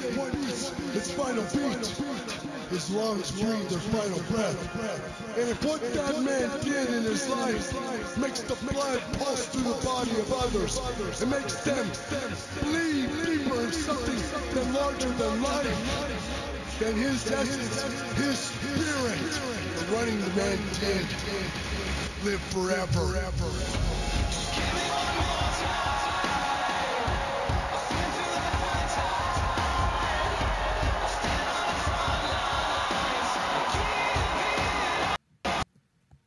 beats his final beat. His lungs breathe their final breath. And if what that man did in his life makes the blood pulse through the body of others, it makes them bleed deeper in something than larger than life, then his essence, his spirit, the running the man did, live forever.